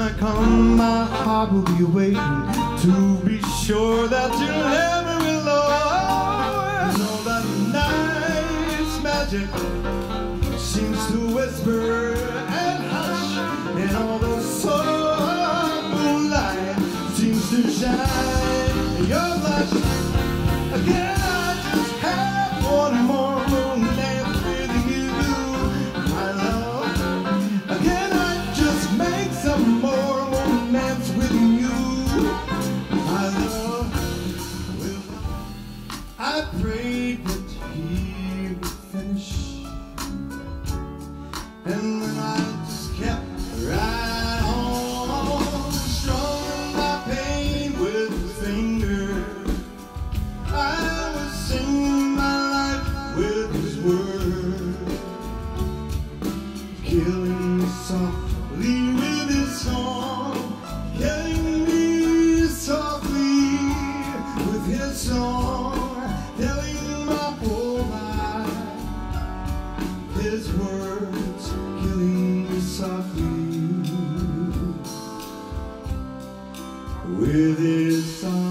I come, my heart will be waiting to be sure that you're never alone. You know that night's magic seems to whisper and hush, and all the soft moonlight seems to shine in your blush. Again, I just have one more romance with you, my love. Again, I just make some more romance with you, my love. Well, I prayed that he would finish, and then I just kept right on, strumming my pain with a finger. I was singing my life with his words, killing me softly with his song, killing me softly with his song, telling my whole life, his words killing me softly with his song.